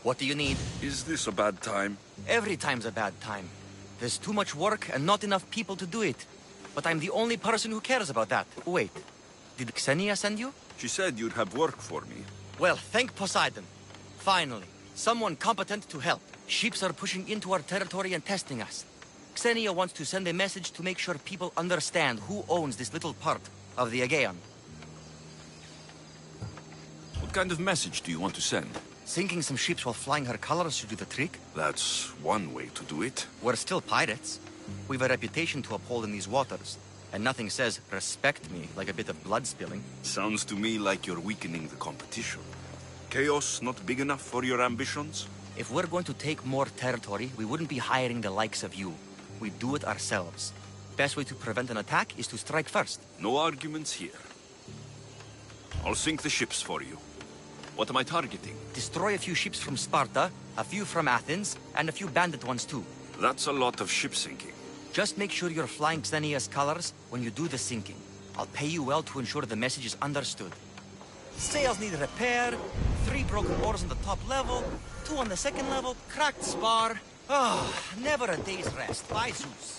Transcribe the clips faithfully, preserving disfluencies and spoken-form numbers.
What do you need? Is this a bad time? Every time's a bad time. There's too much work and not enough people to do it. But I'm the only person who cares about that. Wait, did Xenia send you? She said you'd have work for me. Well, thank Poseidon. Finally, someone competent to help. Ships are pushing into our territory and testing us. Xenia wants to send a message to make sure people understand who owns this little part of the Aegean. What kind of message do you want to send? Sinking some ships while flying her colors should do the trick. That's one way to do it. We're still pirates. We've a reputation to uphold in these waters. And nothing says, respect me, like a bit of blood spilling. Sounds to me like you're weakening the competition. Chaos not big enough for your ambitions? If we're going to take more territory, we wouldn't be hiring the likes of you. We'd do it ourselves. Best way to prevent an attack is to strike first. No arguments here. I'll sink the ships for you. What am I targeting? Destroy a few ships from Sparta, a few from Athens, and a few bandit ones too. That's a lot of ship sinking. Just make sure you're flying Xenia's colors when you do the sinking. I'll pay you well to ensure the message is understood. Sails need repair, three broken oars on the top level, two on the second level, cracked spar. Ah, oh, never a day's rest. By Zeus.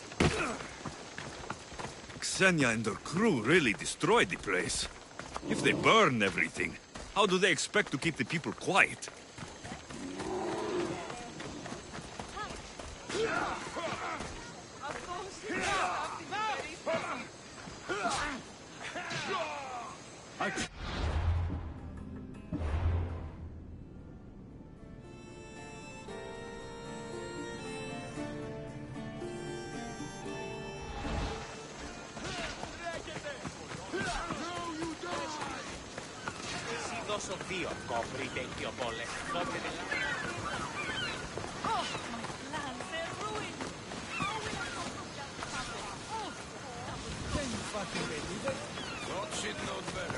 Xenia and her crew really destroyed the place. If they burn everything, how do they expect to keep the people quiet? Δώσω δύο κόμπρι τέτοιο πόλε. Oh, my plans, they're ruined. How will I come from that trouble? Oh, Can you fucking believe it? Thought she'd know better.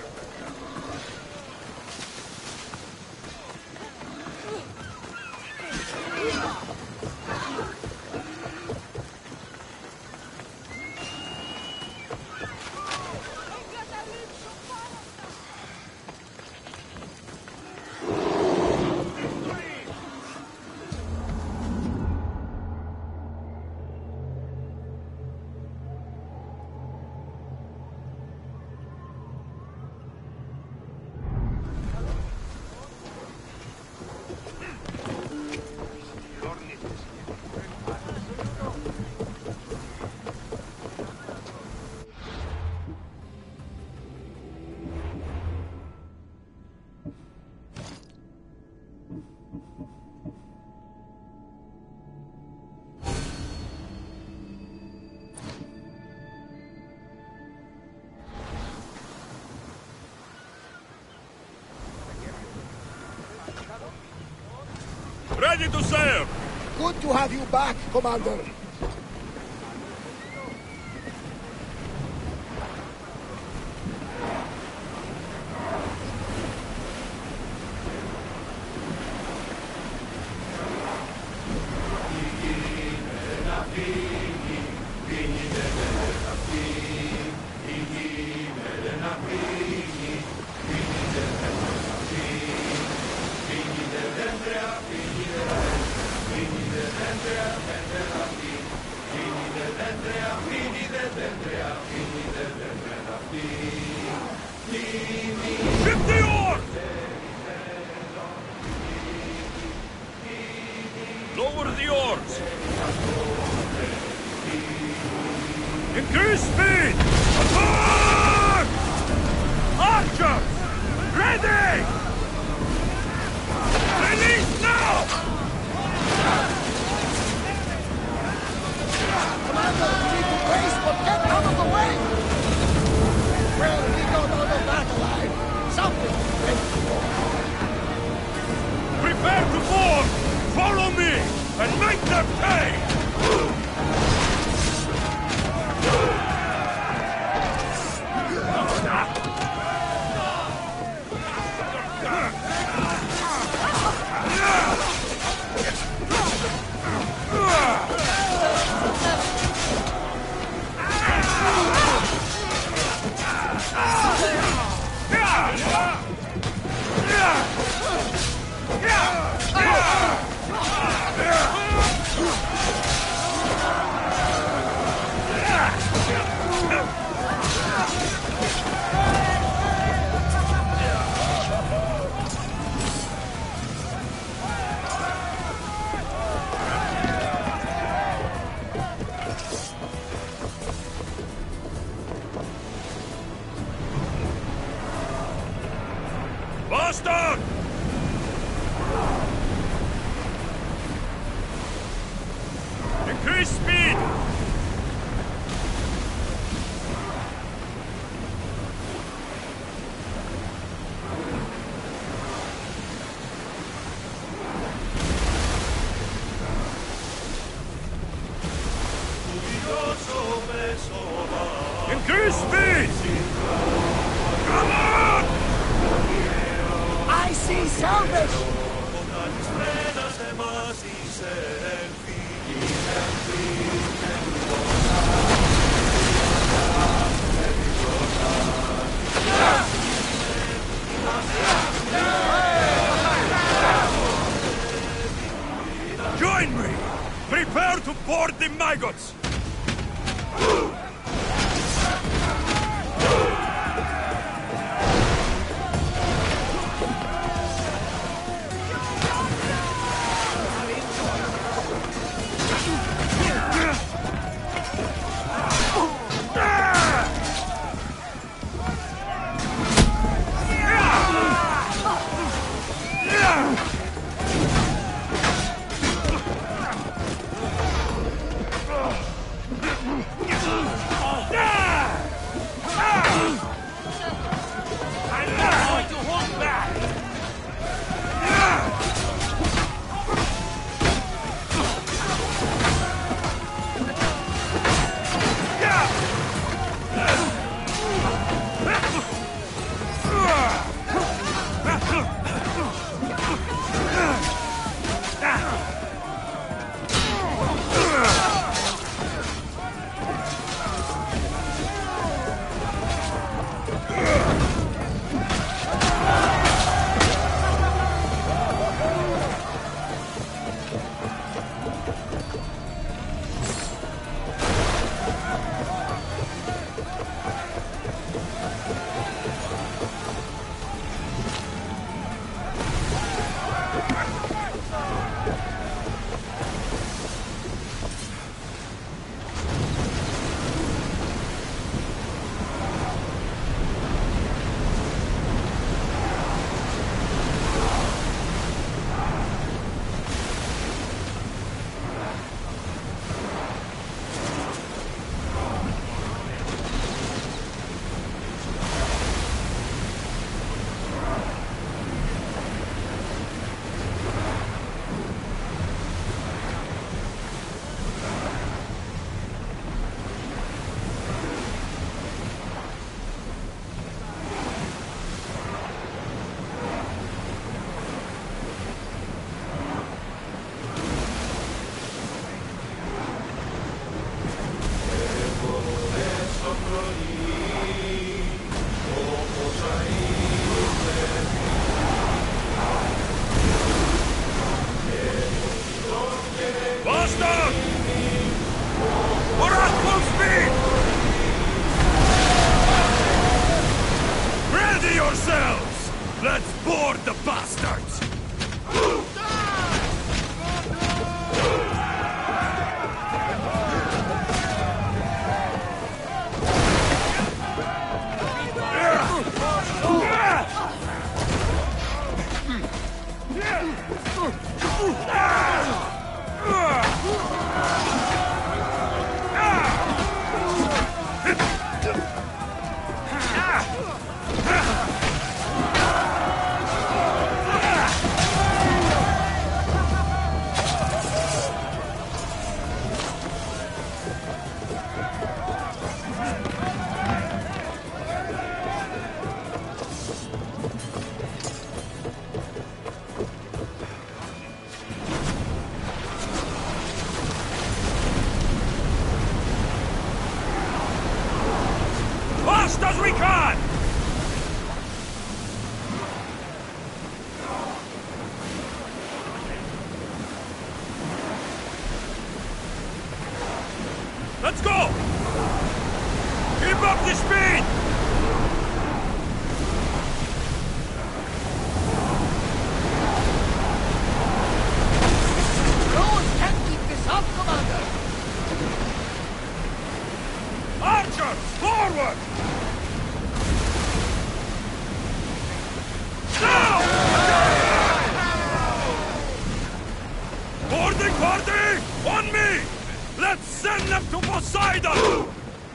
Ready to sail! Good to have you back, Commander. Ship the oars! Lower the oars! Increase speed! Attack! Archers! Ready! Release now! Commander, we need to brace, but get out of the way! Well, we got out of that alive. Something to wait for. Prepare to board! Follow me! And make them pay! Increase speed! Increase speed! Come on! I see salvage! Join me! Prepare to board the maggots! Let's board the bastards! Fast as we can! Let's go! Keep up the speed! Those can't keep this up, Commander! Archers, forward! Now! Boarding party, on me! Poseidon!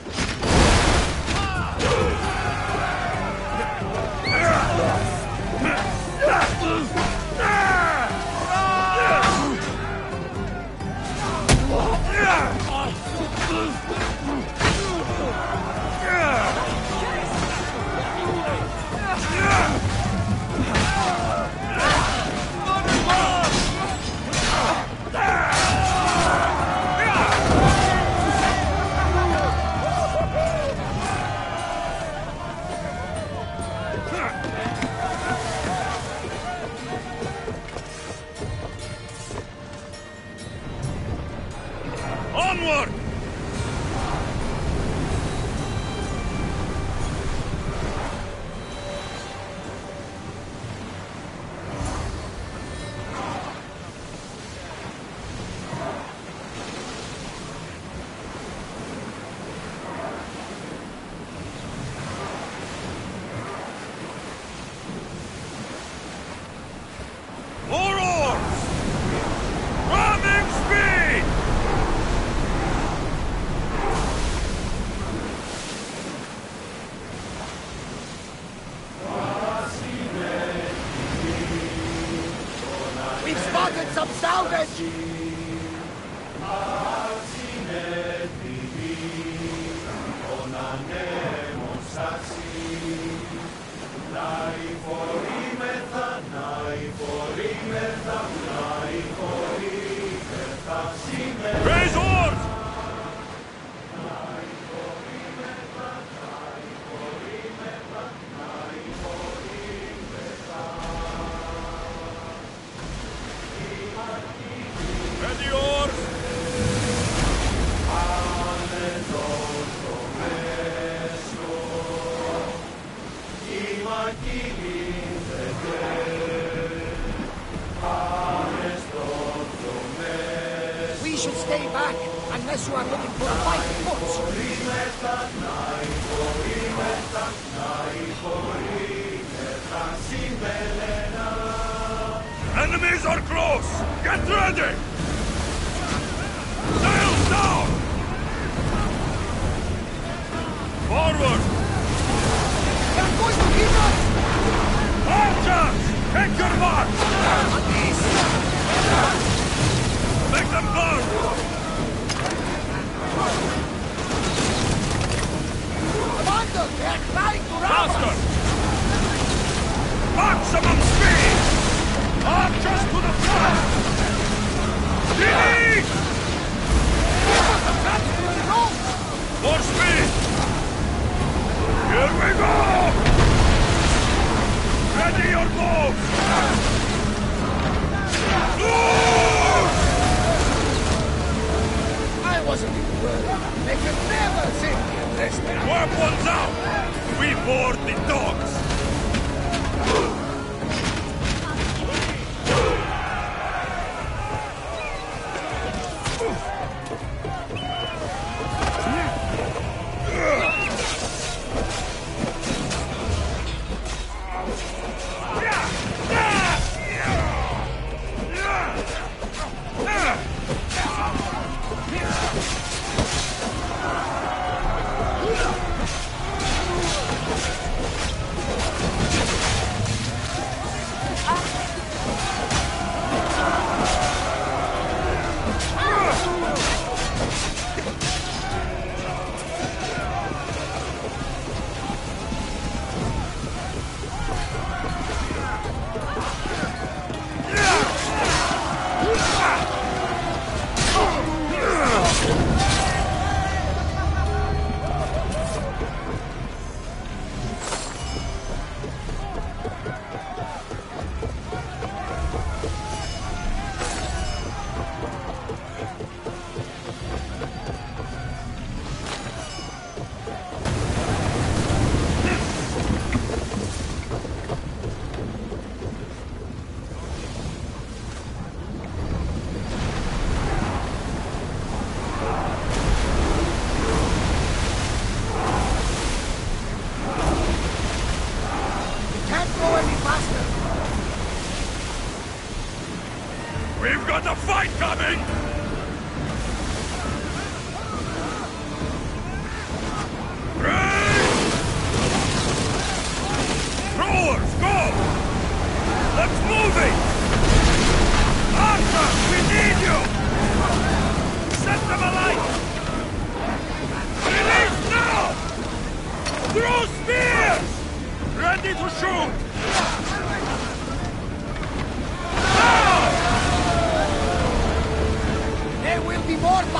Onward! More oars! Ramming speed! We've spotted some salvage! Raise oars! Ready oars! We should stay back, unless you are looking for a fight foot. Enemies are close! Get ready! Sails down! Forward! They're going to hit us! Archers! Take your mark! Make them burn! Commander, they're trying to ram us! Faster! Maximum speed! Archers to the front! Delete! More speed! Here we go! Ready your bows! Loose! I wasn't even worried. They could never sink in this town. Weapons out! We board the dogs!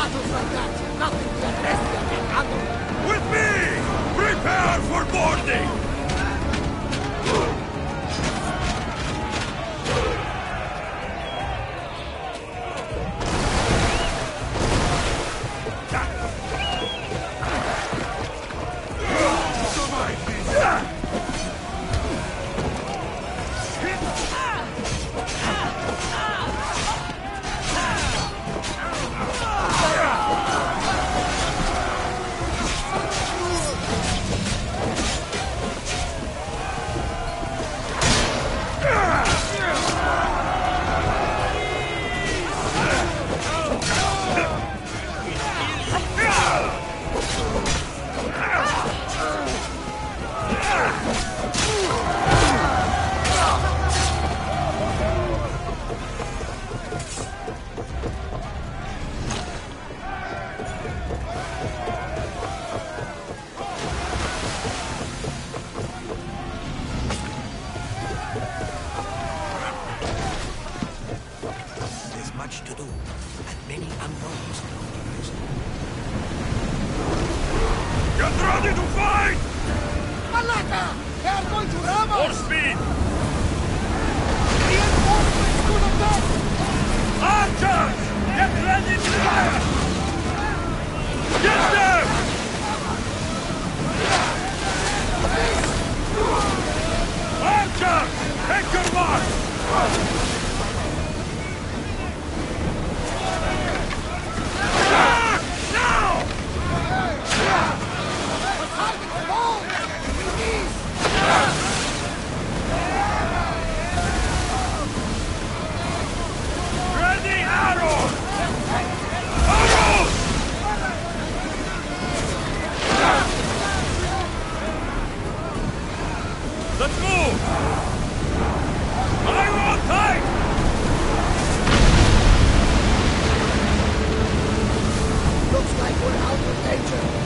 battles like that, nothing terrestrial can handle. With me! Prepare for boarding! To do, and many unknowns in our horizon. Get ready to fight! Malaka! They are going to ram More us! speed! Reinforcements to the left! Archers! Get ready to fire! Get them! Archers! Take your mark! Ready, arrows! Arrows! Let's move! Arrow tight! Looks like we're out of danger.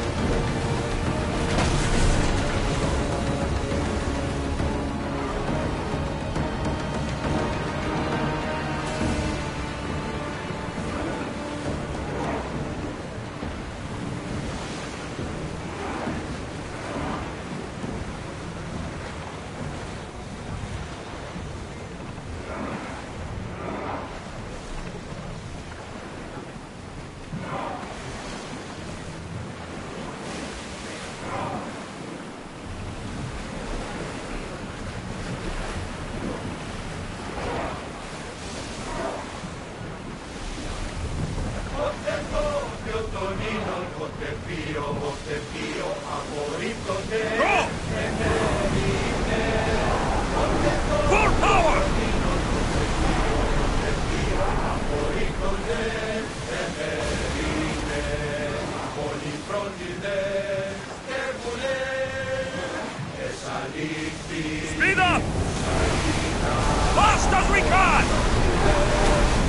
Speed up! Fast as we can!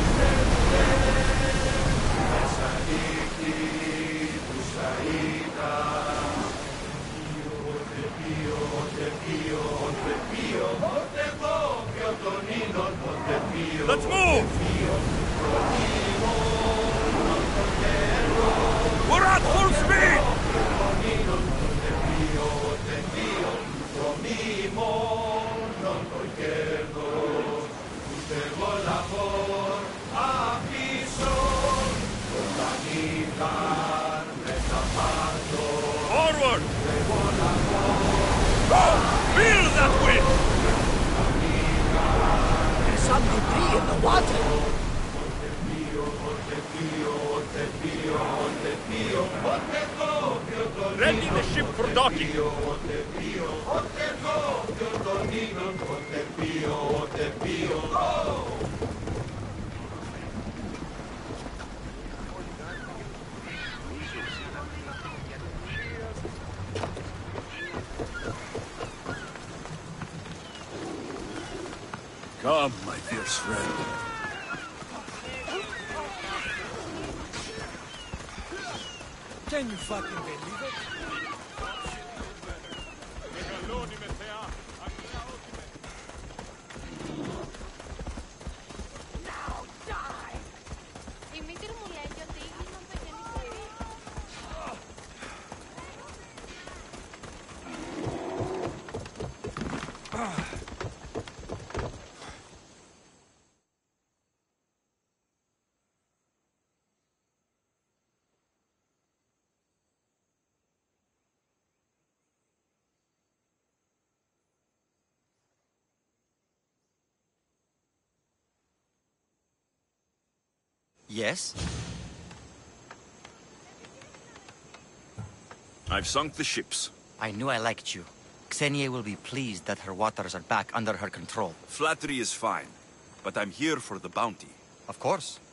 Let's move! We're at full speed! Forward! Feel that wind! There's some debris in the water. Ready the ship for docking! Come, my fierce friend. Can you fucking believe it? Now die! Η μήτρη μου λέει ότι η γη Yes? I've sunk the ships. I knew I liked you. Xenia will be pleased that her waters are back under her control. Flattery is fine, but I'm here for the bounty. Of course.